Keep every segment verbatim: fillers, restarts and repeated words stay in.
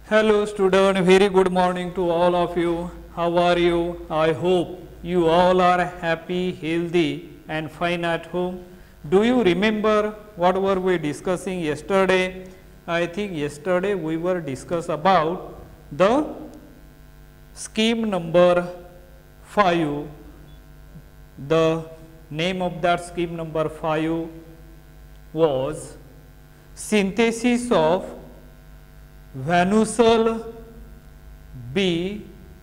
Hello student, very good morning to all of you. How are you? I hope you all are happy, healthy and fine at home. Do you remember what were we discussing yesterday? I think yesterday we were discuss about the scheme number five. The name of that scheme number five was synthesis of Van Ussel B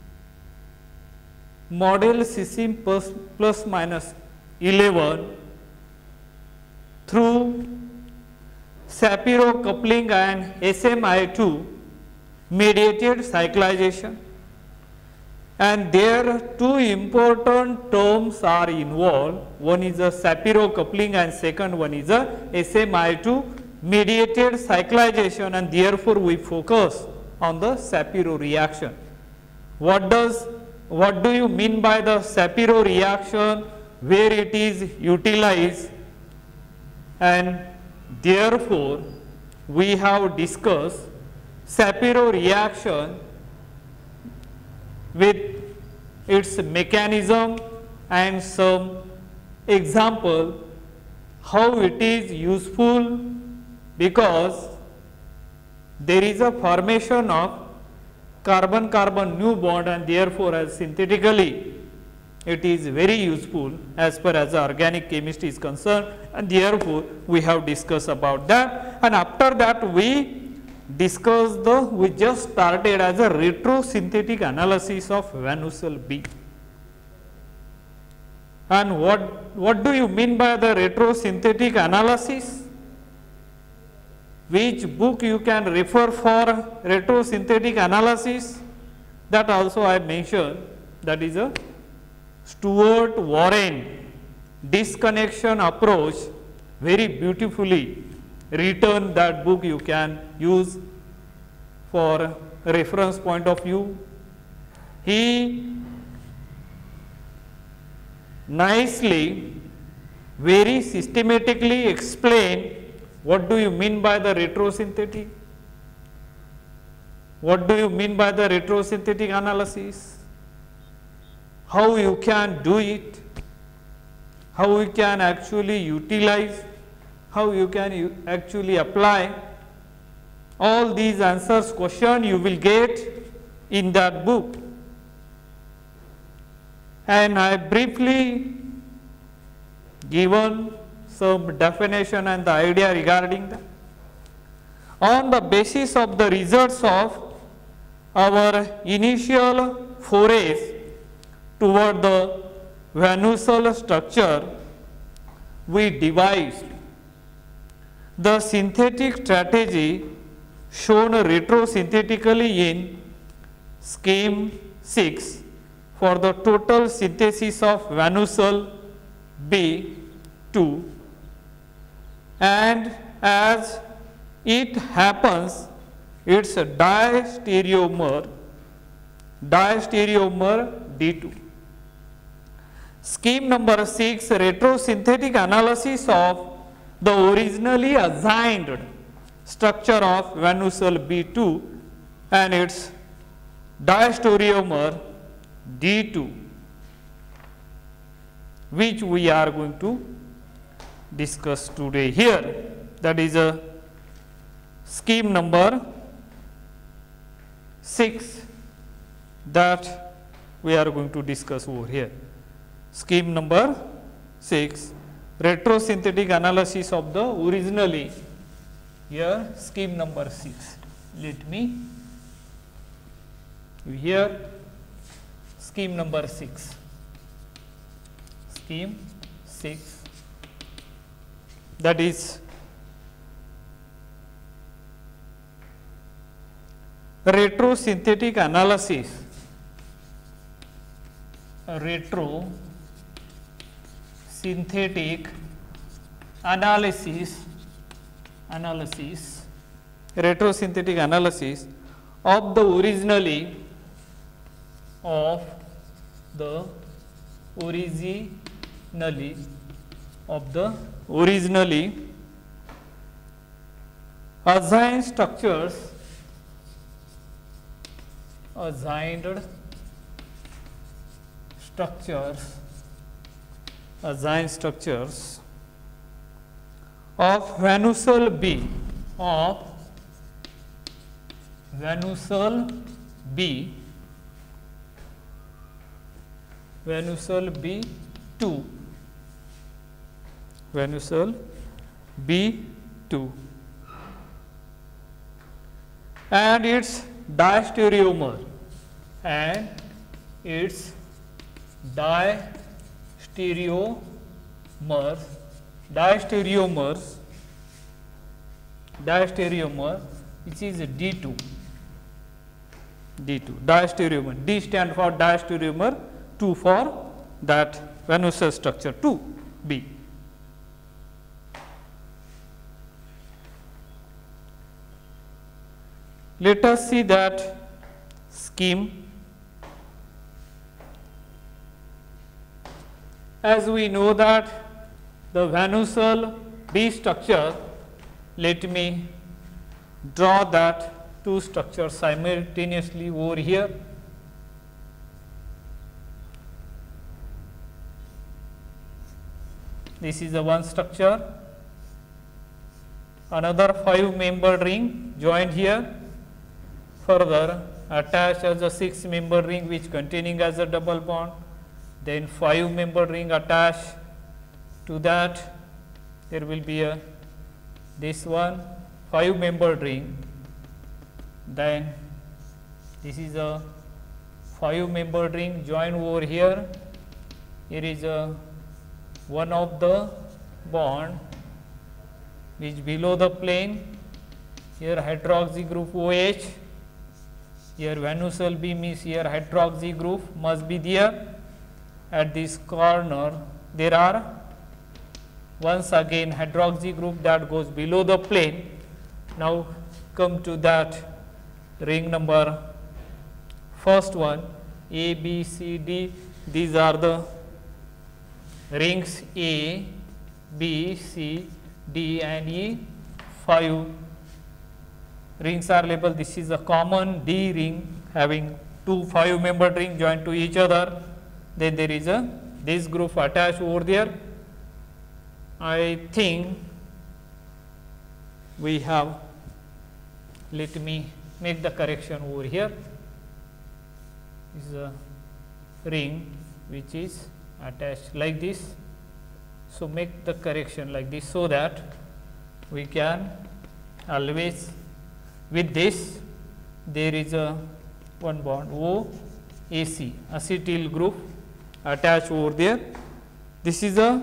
model system plus, plus minus eleven through Shapiro coupling and S M I two mediated cyclization, and there two important terms are involved. One is a Shapiro coupling and second one is a S M I two mediated cyclization, and therefore we focus on the Shapiro reaction. What does what do you mean by the Shapiro reaction, where it is utilized, and therefore we have discussed Shapiro reaction with its mechanism and some example how it is useful, because there is a formation of carbon carbon new bond, and therefore as synthetically it is very useful as far as the organic chemistry is concerned, and therefore we have discussed about that. And after that we discussed the we just started as a retrosynthetic analysis of Van Ussel B. And what what do you mean by the retrosynthetic analysis? Which book you can refer for retrosynthetic analysis? That also I mentioned, that is a Stuart Warren disconnection approach, very beautifully written. That book you can use for reference point of view. He nicely, very systematically explained what do you mean by the retrosynthetic, what do you mean by the retrosynthetic analysis, how you can do it, how you can actually utilize, how you can actually apply. All these answers question you will get in that book, and I briefly given some definition and the idea regarding that. On the basis of the results of our initial forays toward the Van Ussel structure, we devised the synthetic strategy shown retrosynthetically in scheme six for the total synthesis of Van Ussel B two, and as it happens it is a diastereomer, diastereomer D two. Scheme number six, retrosynthetic analysis of the originally assigned structure of Van Ussel B two and its diastereomer D two, which we are going to discuss today here. That is a scheme number six that we are going to discuss over here. Scheme number six, retrosynthetic analysis of the originally, here scheme number six. Let me here scheme number six, scheme six, that is retrosynthetic analysis, retrosynthetic analysis, analysis, retrosynthetic analysis of the originally of the originally of the originally assigned structures assigned structures assigned structures of Van Ussel B of Van Ussel B Van Ussel B two Van Ussel B two and its diastereomer and its diastereomers diastereomers diastereomer which is D two D two diastereomer. D stand for diastereomer, two for that Van Ussel structure two B. Let us see that scheme. As we know that the Van Ussel B structure, let me draw that two structures simultaneously over here. This is the one structure, another five membered ring joined here, further attached as a six membered ring which containing as a double bond, then five membered ring attached to that, there will be a this one five membered ring, then this is a five membered ring joined over here, here is a one of the bond which below the plane, here hydroxy group OH, here Van Ussel B means here hydroxy group must be there. At this corner there are once again hydroxy group that goes below the plane. Now come to that ring number first one A, B, C, D, these are the rings A, B, C, D and E, five rings are labeled. This is a common D ring having two five membered ring joined to each other. Then there is a this group attached over there. I think we have, let me make the correction over here. This is a ring which is attached like this. So make the correction like this so that we can always with this there is a one bond O A C acetyl group attached over there. This is a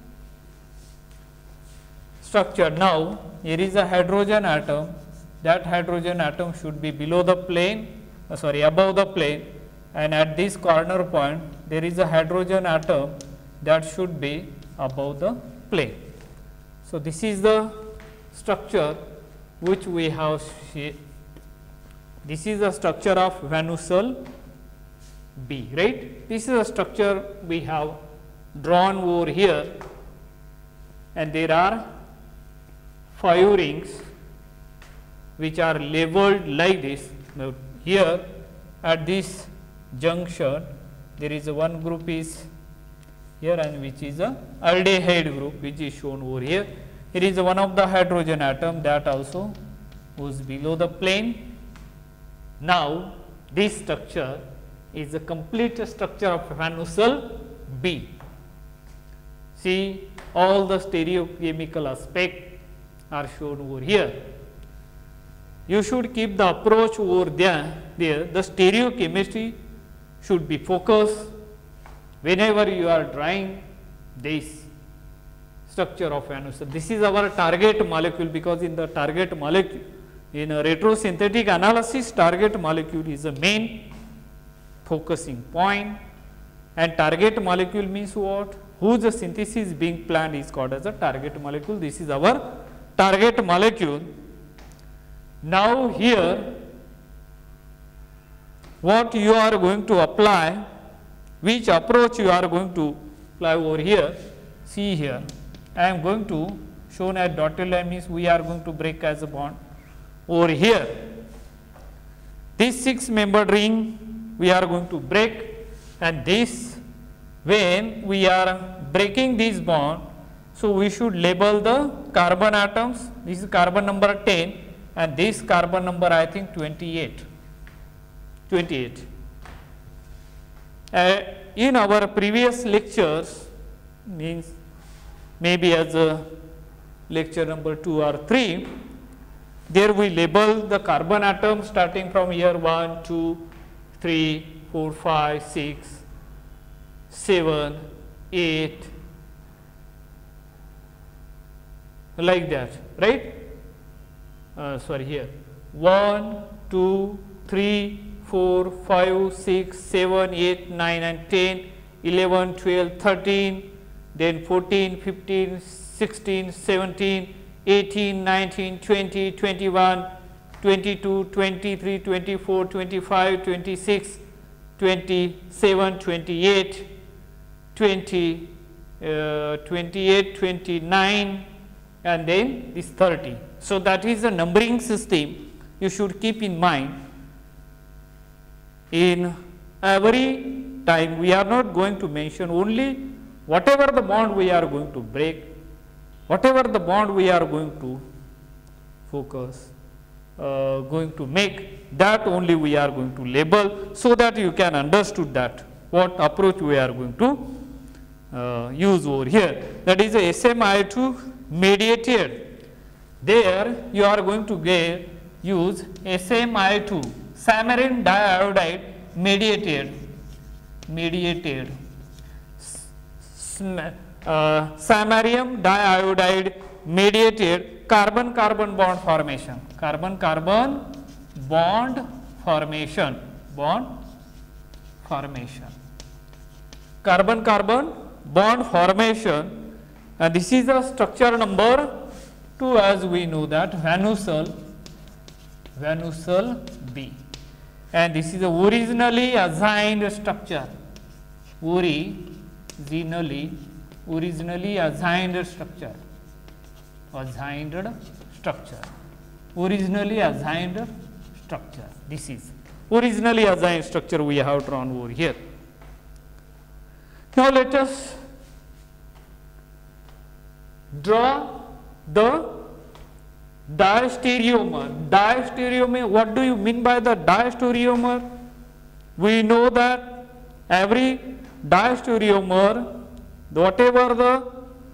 structure. Now here is a hydrogen atom, that hydrogen atom should be below the plane uh, sorry above the plane, and at this corner point there is a hydrogen atom that should be above the plane. So this is the structure which we have. This is the structure of Van Ussel B, right? This is a structure we have drawn over here, and there are five rings which are labeled like this. Now here at this junction there is a one group is here and which is a aldehyde group which is shown over here. Here is one of the hydrogen atom that also goes below the plane. Now this structure is a complete structure of Van Ussel B. See, all the stereochemical aspects are shown over here. You should keep the approach over there, there. The stereochemistry should be focused whenever you are drawing this structure of Van Ussel. This is our target molecule, because in the target molecule, in a retrosynthetic analysis, target molecule is the main focusing point, and target molecule means what? Whose synthesis being planned is called as a target molecule. This is our target molecule. Now here what you are going to apply, which approach you are going to apply over here. See here, I am going to shown as dotted line means we are going to break as a bond over here. this six membered ring we are going to break, and this, when we are breaking this bond, so we should label the carbon atoms. This is carbon number ten and this carbon number I think twenty-eight. twenty-eight. Uh, in our previous lectures, means maybe as a lecture number two or three, there we label the carbon atoms starting from here one, two, three, four, five, six, seven, eight, like that, right? Uh, sorry, here one, two, three, four, five, six, seven, eight, nine and ten, eleven, twelve, thirteen, then fourteen, fifteen, sixteen, seventeen, eighteen, nineteen, twenty, twenty-one, twenty-two, twenty-three, twenty-four, twenty-five, twenty-six, twenty-seven, twenty-eight, twenty, uh, twenty-eight, twenty-nine and then this thirty. So, that is a numbering system you should keep in mind. In every time we are not going to mention only whatever the bond we are going to break, whatever the bond we are going to focus, uh, going to make, that only we are going to label, so that you can understood that what approach we are going to uh, use over here. That is a S M I two mediated. There you are going to get use S M I two, samarium diiodide mediated, mediated, uh, samarium diiodide mediated carbon carbon bond formation, carbon carbon bond formation, bond formation, carbon carbon bond formation, and this is the structure number two, as we know that Van-Ussel, Van-Ussel B, and this is the originally assigned structure, originally, originally assigned structure, assigned structure, originally assigned structure. This is originally assigned structure we have drawn over here. Now let us draw the diastereomer. Diastereomer, what do you mean by the diastereomer? We know that every diastereomer, whatever the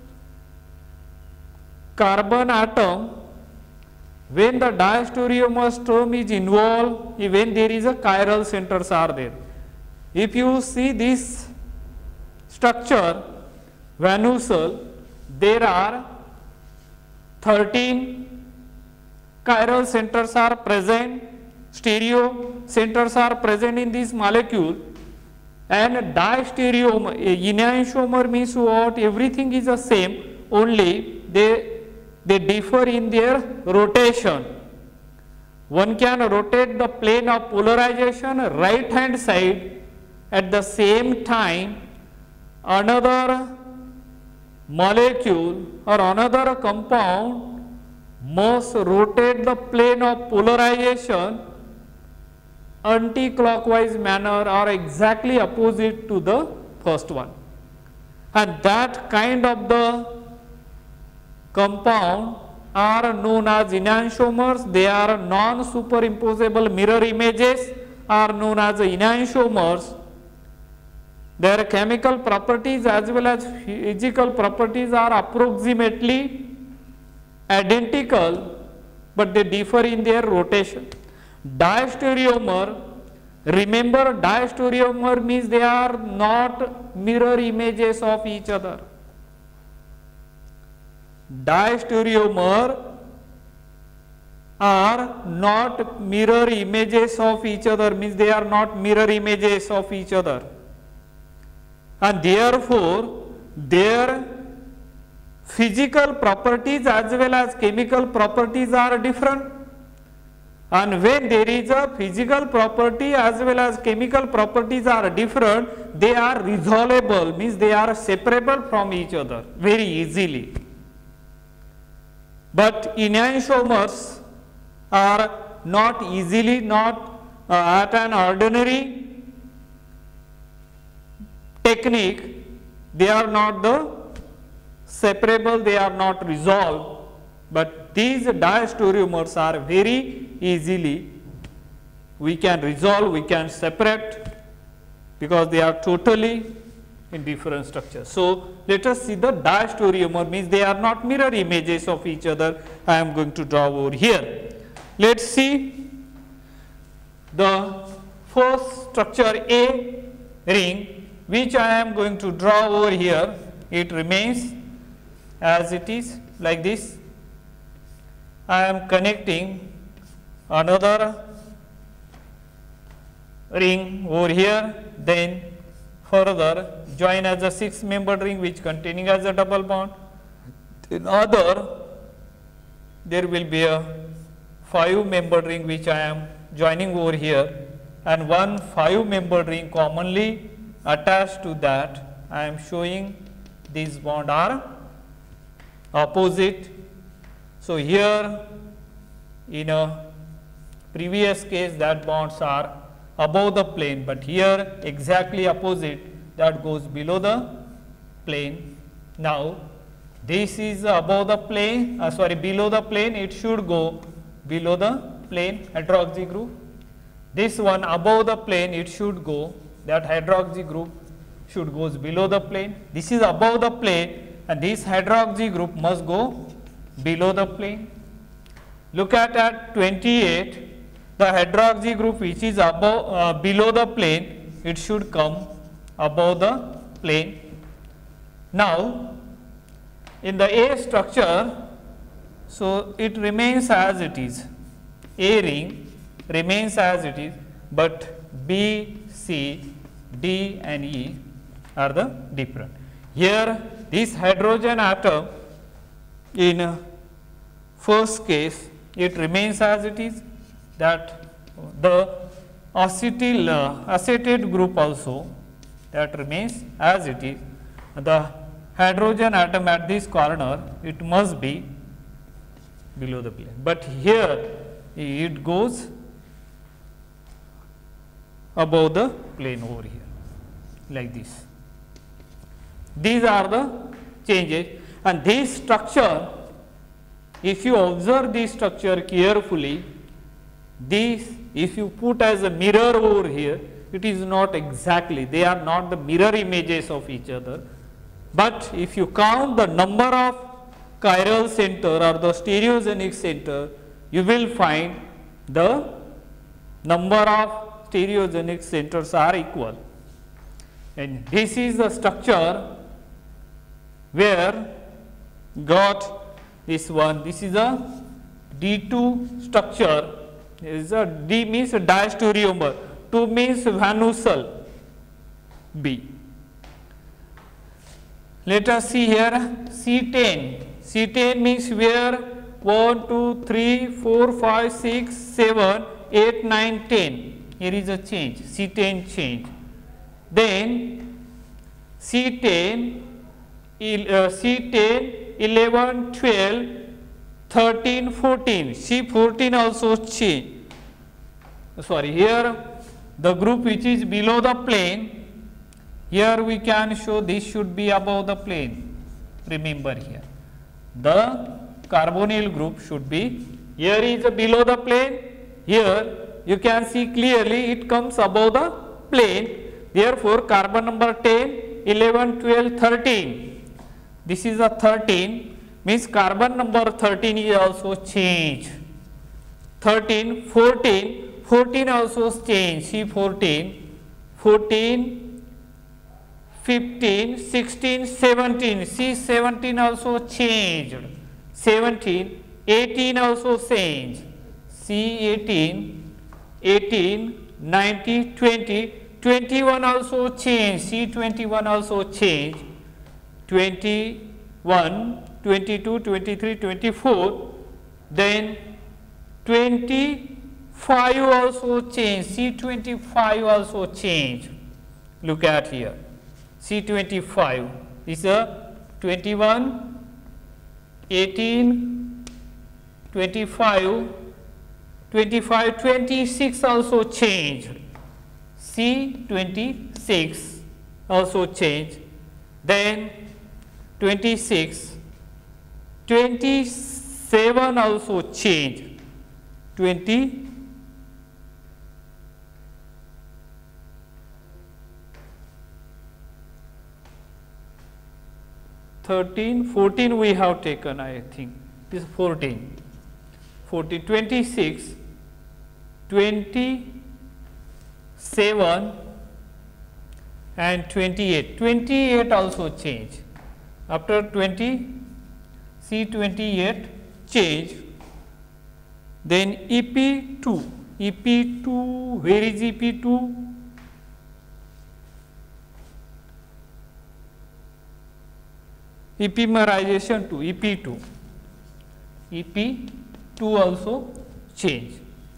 carbon atom, when the diastereomer term is involved, when there is a chiral centers are there. If you see this structure, Van-Ussel, there are thirteen chiral centers are present, stereo centers are present in this molecule, and diastereomer, enantiomer means what? Everything is the same, only they, they differ in their rotation. One can rotate the plane of polarization right hand side, at the same time another molecule or another compound must rotate the plane of polarization anti-clockwise manner or exactly opposite to the first one, and that kind of the compound are known as enantiomers. They are non-superimposable mirror images, are known as enantiomers. Their chemical properties as well as physical properties are approximately identical, but they differ in their rotation. Diastereomer, remember diastereomer means they are not mirror images of each other. Diastereomer are not mirror images of each other, means they are not mirror images of each other, and therefore their physical properties as well as chemical properties are different. And when there is a physical property as well as chemical properties are different, they are resolvable, means they are separable from each other very easily. But enantiomers are not easily not uh, at an ordinary technique, they are not the separable, they are not resolved, but these diastereomers are very easily we can resolve, we can separate, because they are totally in different structures. So, let us see the diastereomer, means they are not mirror images of each other. I am going to draw over here. Let us see the first structure A ring, which I am going to draw over here. It remains as it is like this. I am connecting another ring over here, then further join as a six membered ring which containing as a double bond. In other, there will be a five membered ring which I am joining over here, and one five membered ring commonly attached to that. I am showing these bonds are opposite. So, here in a previous case that bonds are above the plane, but here exactly opposite, that goes below the plane. Now, this is above the plane, uh, sorry below the plane, it should go below the plane hydroxy group. This one above the plane, it should go, that hydroxy group should goes below the plane. This is above the plane, and this hydroxy group must go below the plane. Look at at twenty-eight, the hydroxy group which is above uh, below the plane, it should come above the plane. Now, in the A structure, so it remains as it is, A ring remains as it is, but B, C, D and E are the different. Here this hydrogen atom in uh, first case, it remains as it is, that the acetyl uh, acetate group also that remains as it is. The hydrogen atom at this corner, it must be below the plane, but here it goes above the plane over here like this. These are the changes, and this structure, if you observe this structure carefully, this if you put as a mirror over here, it is not exactly, they are not the mirror images of each other, but if you count the number of chiral center or the stereogenic center, you will find the number of stereogenic centers are equal. And this is the structure where got this one, this is a D two structure, is a D means a diastereomer, two means Van Ussel B. Let us see here C ten, C ten means where one, two, three, four, five, six, seven, eight, nine, ten, here is a change, C ten change. Then C ten, uh, C ten, eleven, twelve, thirteen, fourteen, C fourteen also change. Sorry, here the group which is below the plane, here we can show this should be above the plane. Remember here, the carbonyl group should be, here is below the plane, here you can see clearly it comes above the plane. Therefore, carbon number ten, eleven, twelve, thirteen, this is a thirteen, means carbon number thirteen is also changed. thirteen, fourteen, fourteen also changed, C fourteen, fourteen, fifteen, sixteen, seventeen, C seventeen also changed, seventeen, eighteen also changed, C eighteen, eighteen, nineteen, twenty, twenty-one also changed, C twenty-one also changed, twenty-one, twenty-two, twenty-three, twenty-four, then twenty-five also changed, C twenty-five also changed. Look at here, C twenty-five, this is a twenty-one, eighteen, twenty-five, twenty-five, twenty-six also changed. C twenty-six also changed. Then twenty-six, twenty-seven also changed. twenty, thirteen, fourteen we have taken, I think. This is fourteen. fourteen, twenty-six, twenty-seven and twenty-eight. twenty-eight also change. After twenty, C twenty-eight change. Then E P two. E P two, where is E P two? Epimerization two, E P two. E P two also change.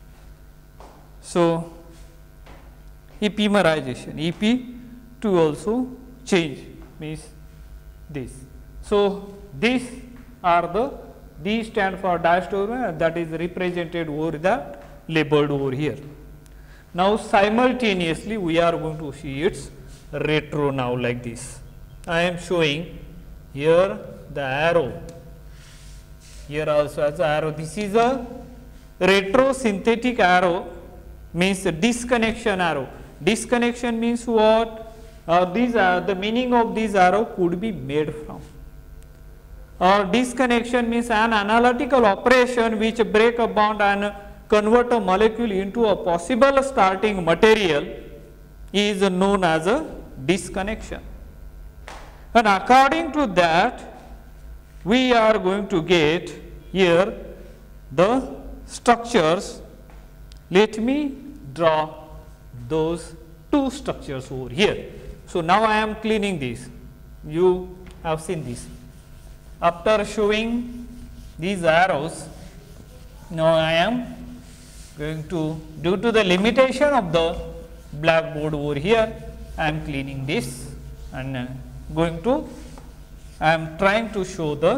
So, epimerization, E P two also change, means this. So, these are the, these stand for diastereomer, and that is represented over the labeled over here. Now, simultaneously we are going to see its retro now like this. I am showing here the arrow, here also as arrow. This is a retrosynthetic arrow, means disconnection arrow. Disconnection means what? Uh, these are the meaning of this arrow could be made from. Or disconnection means an analytical operation which break a bond and convert a molecule into a possible starting material is known as a disconnection. And according to that, we are going to get here the structures. Let me draw those two structures over here. So, now I am cleaning this. You have seen this. After showing these arrows, now I am going to, due to the limitation of the blackboard over here, I am cleaning this and uh, going to, I am trying to show the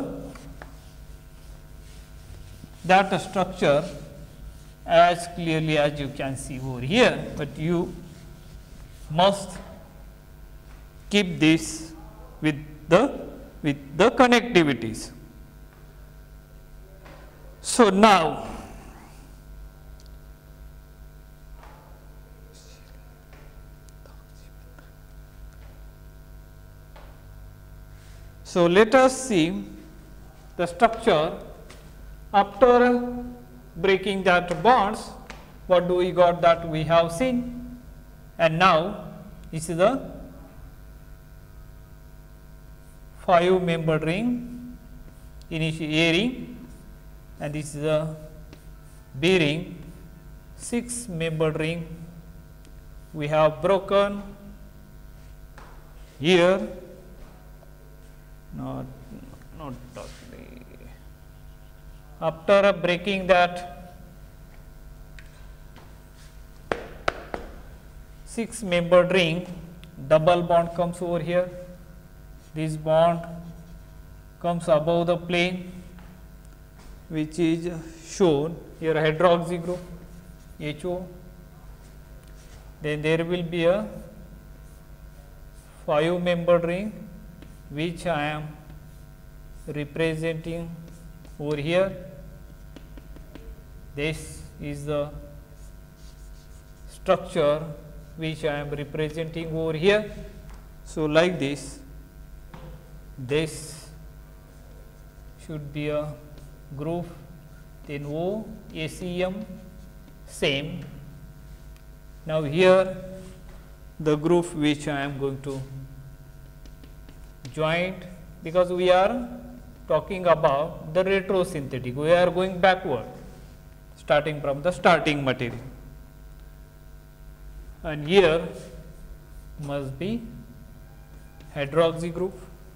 that structure as clearly as you can see over here, but you must keep this with the with the connectivities. So, now so let us see the structure after breaking that bonds. What do we got? That we have seen, and now this is the five membered ring, initial A ring, and this is a B ring, six membered ring. We have broken here, not not totally. After breaking that six membered ring, double bond comes over here. This bond comes above the plane, which is shown here, hydroxy group H O. Then there will be a five membered ring, which I am representing over here. This is the structure which I am representing over here. So, like this, this should be a groove, then O, A C M, same. Now, here the groove which I am going to joint, because we are talking about the retrosynthetic, we are going backward starting from the starting material, and here must be hydroxy group,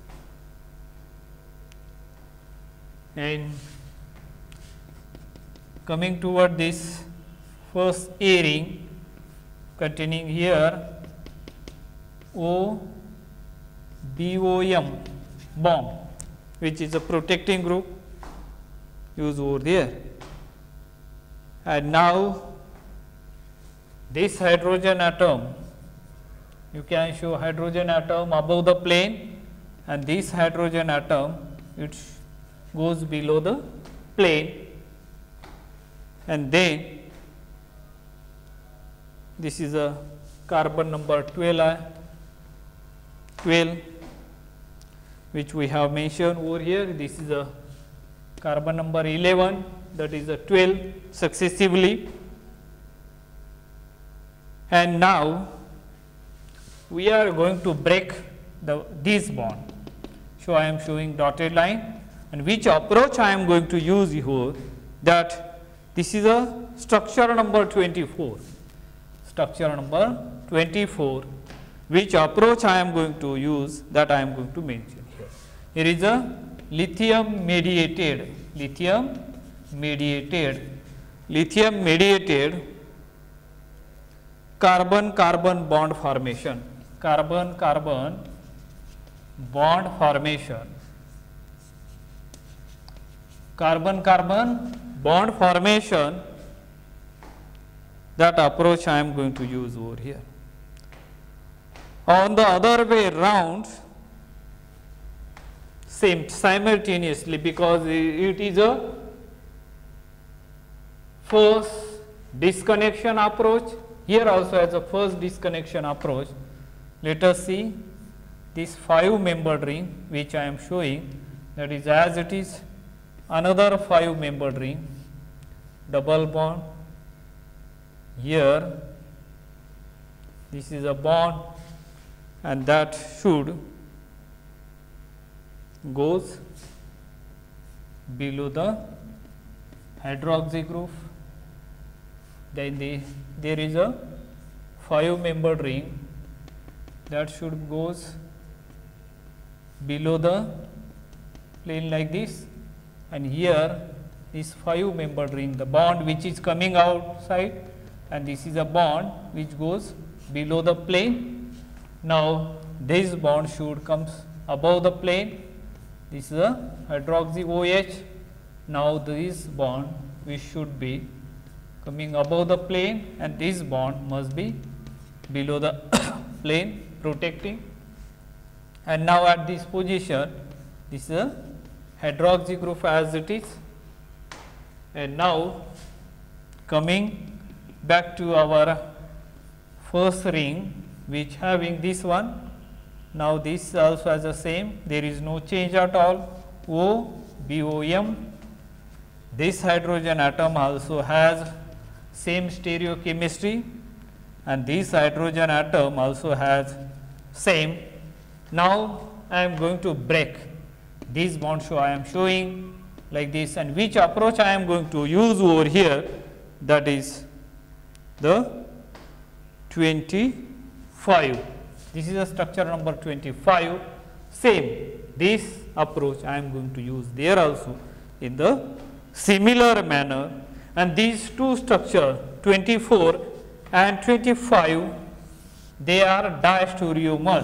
and coming toward this first A ring containing here O B O M bond, which is a protecting group used over there. And now this hydrogen atom, you can show hydrogen atom above the plane, and this hydrogen atom it goes below the plane, and then this is a carbon number twelve, twelve which we have mentioned over here. This is a carbon number eleven, that is a twelve successively. And now we are going to break the this bond. So I am showing dotted line, and which approach I am going to use here, that this is a structure number twenty-four, structure number twenty-four, which approach I am going to use, that I am going to mention here. Here is a lithium mediated, lithium mediated, lithium mediated carbon carbon bond formation, carbon carbon bond formation, carbon carbon bond formation, that approach I am going to use over here. On the other way round, same simultaneously, because it is a first disconnection approach. Here also as a first disconnection approach, let us see this five membered ring which I am showing, that is as it is another five membered ring, double bond. Here this is a bond, and that should goes below the hydroxy group. Then the, there is a five membered ring that should goes below the plane like this, and here this five membered ring, the bond which is coming outside, and this is a bond which goes below the plane. Now this bond should comes above the plane. This is a hydroxy OH. Now this bond which should be coming above the plane, and this bond must be below the plane, protecting. And now at this position, this is a hydroxy group as it is. And now coming back to our first ring which having this one. Now this also as the same, there is no change at all. O, B O M. This hydrogen atom also has same stereochemistry, and this hydrogen atom also has same. Now I am going to break this bond, so I am showing like this, and which approach I am going to use over here, that is the twenty-five. This is a structure number twenty-five. Same, this approach I am going to use there also in the similar manner, and these two structure twenty-four and twenty-five, they are diastereomers,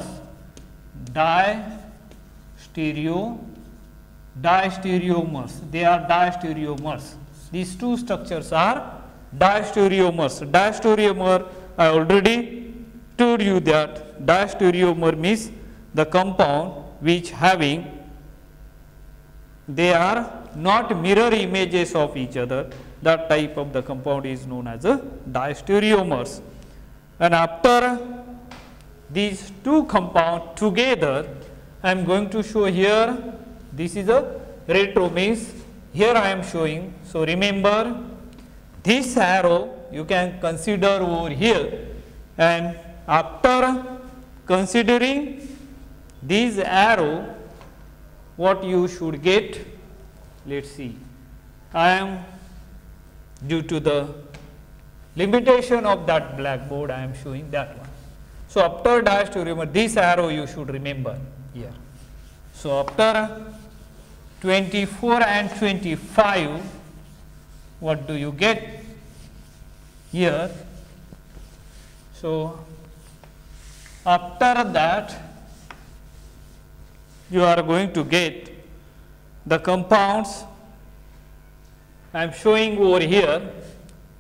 diastereo, diastereomers, they are diastereomers. These two structures are diastereomers. Diastereomer, I already told you that diastereomer means the compound which having, they are not mirror images of each other. That type of the compound is known as a diastereomers. And after these two compounds together, I am going to show here, this is a retro, means here I am showing. So remember this arrow you can consider over here, and after considering this arrow, what you should get, let us see. I am, due to the limitation of that blackboard, I am showing that one. So after diastereomer, this arrow you should remember here. So after twenty-four and twenty-five, what do you get here? So after that, you are going to get the compounds I am showing over here.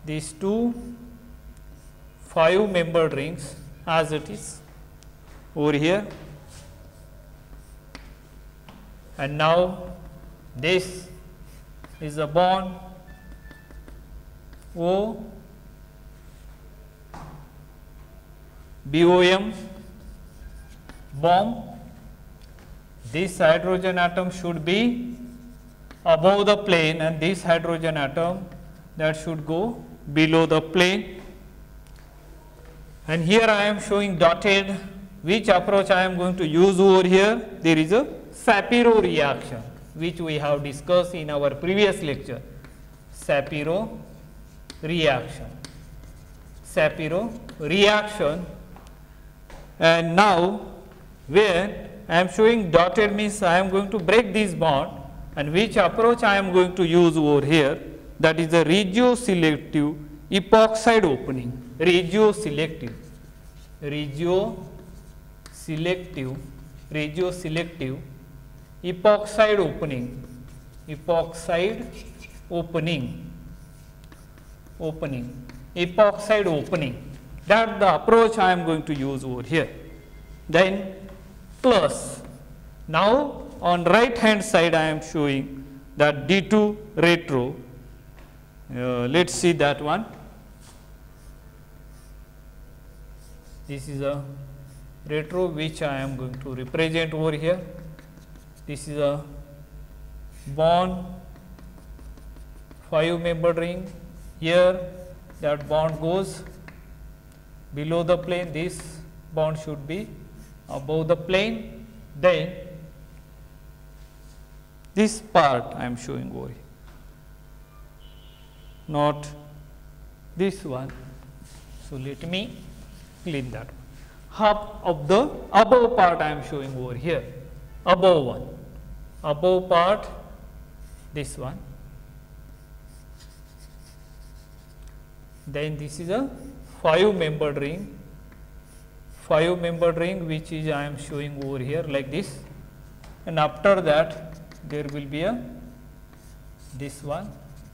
these two five membered rings as it is over here, and now this is a bond O B O M bomb. This hydrogen atom should be above the plane, and this hydrogen atom that should go below the plane. And here I am showing dotted which approach I am going to use over here. There is a Shapiro reaction which we have discussed in our previous lecture. Shapiro reaction. Shapiro reaction. And now where I am showing dotted means I am going to break this bond, and which approach I am going to use over here, that is the regioselective epoxide opening. Regioselective, regioselective, regioselective epoxide opening, epoxide opening, opening, epoxide opening. That the approach I am going to use over here. Then plus, now on right hand side I am showing that D two retro. Uh, let us see that one. This is a retro which I am going to represent over here. This is a bond five membered ring. Here that bond goes below the plane, this bond should be above the plane. Then this part I am showing over here, not this one. So let me clean that one. Half of the above part I am showing over here, above one, above part this one. Then this is a five membered ring, five membered ring which is I am showing over here like this, and after that there will be a this one.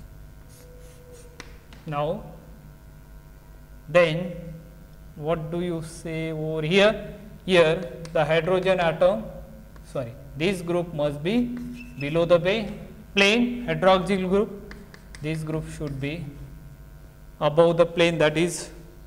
Now then what do you say over here? Here the hydrogen atom, sorry, this group must be below the plane, hydroxyl group. This group should be above the plane, that is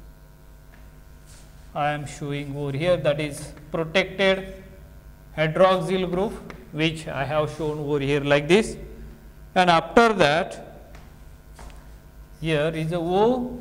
I am showing over here, that is protected hydroxyl group which I have shown over here like this. And after that here is a O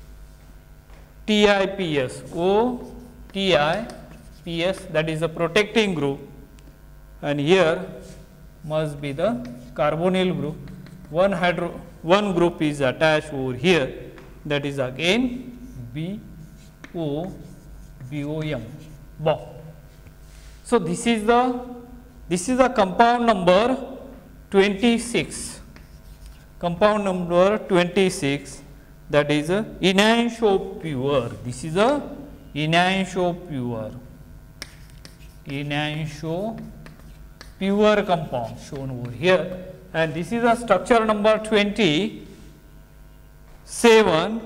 T I P S, O T I P S, that is a protecting group, and here must be the carbonyl group. One hydro one group is attached over here, that is again B O B O M bond. So this is the this is the compound number twenty-six, compound number twenty-six, that is a enantiopure. This is a enantiopure, enantiopure compound shown over here, and this is a structure number twenty-seven,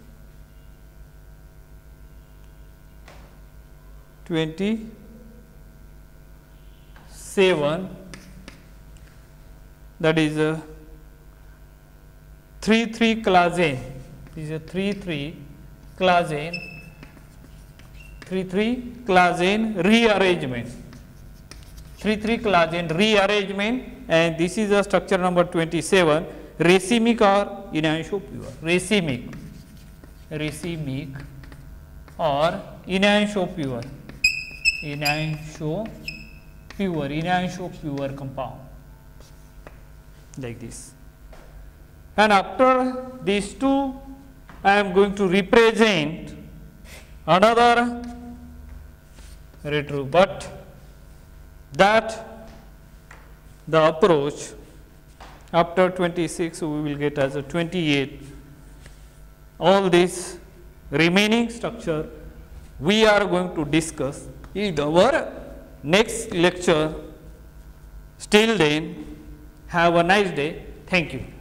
twenty-seven, that is a three three classane. This is a three three classane, three three classane rearrangement, three three classane rearrangement, and this is a structure number twenty-seven, racemic or enantiopure, racemic, racemic or enantiopure, enantiopure, enantiopure compound like this. And after these two I am going to represent another retro, but that the approach after twenty-six we will get as a twenty-eight. All this remaining structure we are going to discuss in our next lecture. Till then, have a nice day. Thank you.